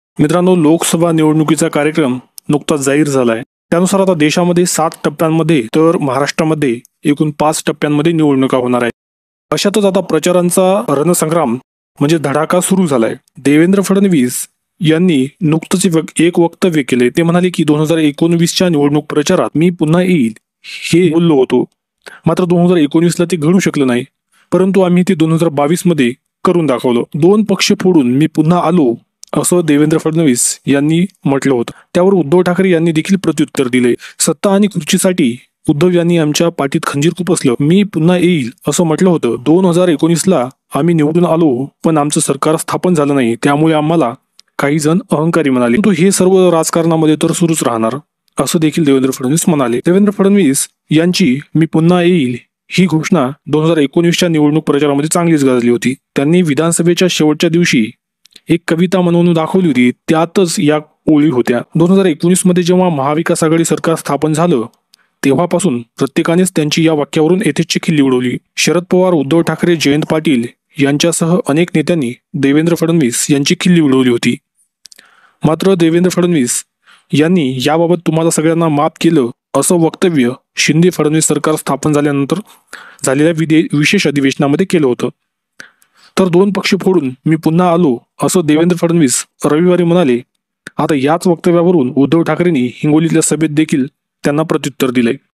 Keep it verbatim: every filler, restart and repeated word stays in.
मित्रांनो, लोकसभा निवडणुकीचा कार्यक्रम नुकताच जाहीर झालाय. त्यानुसार आता देशामध्ये सात टप्प्यांमध्ये तर महाराष्ट्रामध्ये एकूण पाच टप्प्यांमध्ये निवडणुका होणार आहेत. अशातच आता प्रचारांचा रणसंग्राम म्हणजे धडाका सुरू झालाय. देवेंद्र फडणवीस यांनी नुकतंच एक वक्तव्य केले. ते म्हणाले की दोन हजार एकोणवीसच्या निवडणूक प्रचारात मी पुन्हा येईल हे बोललो होतो. मात्र दोन हजार एकोणवीसला ते घडू शकलं नाही, परंतु आम्ही ते दोन हजार बावीस मध्ये करून दाखवलं. दोन पक्ष फोडून मी पुन्हा आलो असं देवेंद्र फडणवीस यांनी म्हटलं होतं. त्यावर उद्धव ठाकरे यांनी देखील प्रत्युत्तर दिले. सत्ता आणि खुर्चीसाठी उद्धव यांनी आमच्या पाठीत खंजीर खुपसलं. मी पुन्हा येईल असं म्हटलं होतं. दोन हजार एकोणीसला आम्ही निवडून आलो, पण आमचं सरकार स्थापन झालं नाही, त्यामुळे आम्हाला काही जण अहंकारी म्हणाले. परंतु हे सर्व राजकारणामध्ये तर सुरूच राहणार असं देखील देवेंद्र फडणवीस म्हणाले. देवेंद्र फडणवीस यांची मी पुन्हा येईल ही घोषणा दोन हजार एकोणीसच्या निवडणूक प्रचारामध्ये चांगलीच गाजली होती. त्यांनी विधानसभेच्या शेवटच्या दिवशी एक कविता म्हणून दाखवली होती. त्यातच या ओळी होत्या. दोन हजार एकोणीस मध्ये जेव्हा महाविकास आघाडी सरकार स्थापन झालं तेव्हापासून प्रत्येकानेच त्यांची या वाक्यावरून यथेच्छ खिल्ली उडवली. शरद पवार, उद्धव ठाकरे, जयंत पाटील यांच्यासह अनेक नेत्यांनी देवेंद्र फडणवीस यांची खिल्ली उडवली होती. मात्र देवेंद्र फडणवीस यांनी याबाबत तुम्हाला सगळ्यांना माफ केलं असं वक्तव्य शिंदे फडणवीस सरकार स्थापन झाल्यानंतर झालेल्या विधे विशेष अधिवेशनामध्ये केलं होतं. तर दोन पक्ष फोडून मी पुन्हा आलो असं देवेंद्र फडणवीस रविवारी म्हणाले. आता याच वक्तव्यावरून उद्धव ठाकरेंनी हिंगोलीतल्या सभेत देखील त्यांना प्रत्युत्तर दिलंय.